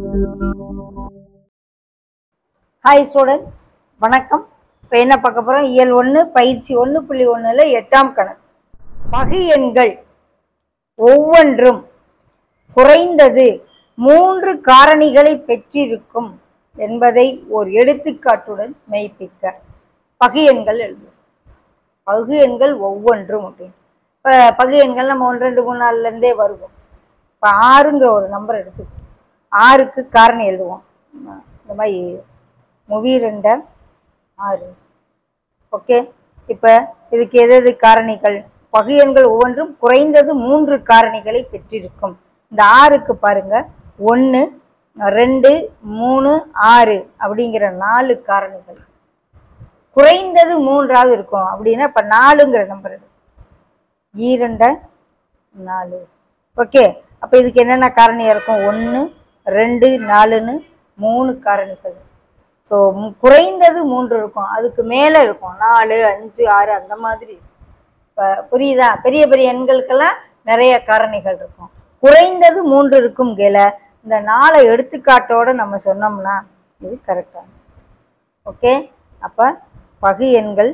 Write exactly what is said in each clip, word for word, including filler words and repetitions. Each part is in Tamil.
Hi students, வணக்கம். இப்போ என்ன பார்க்க போறோம்? இயல் ஒன்று பயிற்சி ஒன்று புள்ளி ஒன்றில் எட்டாம் கணக்கு. பகு எண்கள் ஒவ்வொன்றும் குறைந்தது மூன்று காரணிகளை பெற்றிருக்கும் என்பதை ஒரு எடுத்துக்காட்டுடன் மெய்ப்பிக்க. பகு எண்கள் எழுதும். பகு எண்கள் ஒவ்வொன்றும் அப்படின்னு. இப்போ பகு எண்கள் நம்ம ஒன்று ரெண்டு மூணு நாலுலேருந்தே வருவோம். இப்போ ஆறுங்கிற ஒரு நம்பர் எடுத்துக்கோம். ஆறுக்கு காரணி எழுதுவோம். இந்த மாதிரி மூவி ரெண்ட ஆறு. ஓகே, இப்போ இதுக்கு எது எது காரணிகள்? பகு எண்கள் ஒவ்வொன்றும் குறைந்தது மூன்று காரணிகளை பெற்றிருக்கும். இந்த ஆறுக்கு பாருங்க, ஒன்று ரெண்டு மூணு ஆறு அப்படிங்கிற நாலு காரணிகள். குறைந்தது மூன்றாவது இருக்கும் அப்படின்னா இப்போ நாலுங்கிற நம்பர் எடு. ஈரெண்ட நாலு. ஓகே, அப்போ இதுக்கு என்னென்ன காரணியாக இருக்கும்? ஒன்று ரெண்டு நாலுன்னு மூணு காரணிகள். ஸோ குறைந்தது மூன்று இருக்கும், அதுக்கு மேலே இருக்கும் நாலு அஞ்சு ஆறு அந்த மாதிரி. இப்போ புரியுதா? பெரிய பெரிய எண்களுக்கெல்லாம் நிறைய காரணிகள் இருக்கும். குறைந்தது மூன்று இருக்கும் கேல இந்த நாளை எடுத்துக்காட்டோடு நம்ம சொன்னோம்னா இது கரெக்டாக. ஓகே, அப்போ பகு எண்கள்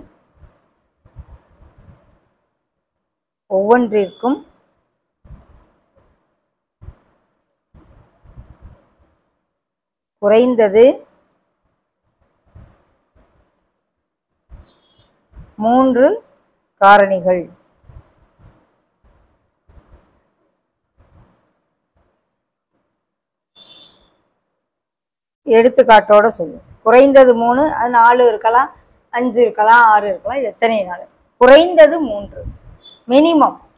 ஒவ்வொன்றிற்கும் குறைந்தது மூன்று காரணிகள். எடுத்துக்காட்டோட சொல்லு. குறைந்தது மூணு, அது நாலு இருக்கலாம், அஞ்சு இருக்கலாம், ஆறு இருக்கலாம், எத்தனை நாள்? குறைந்தது மூன்று, மினிமம்